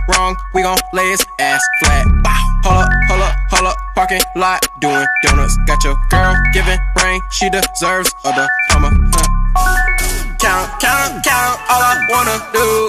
wrong, we gon' lay his ass flat. Hold up, parking lot, doing donuts. Got your girl giving brain, she deserves other Hummer. Count, all I wanna do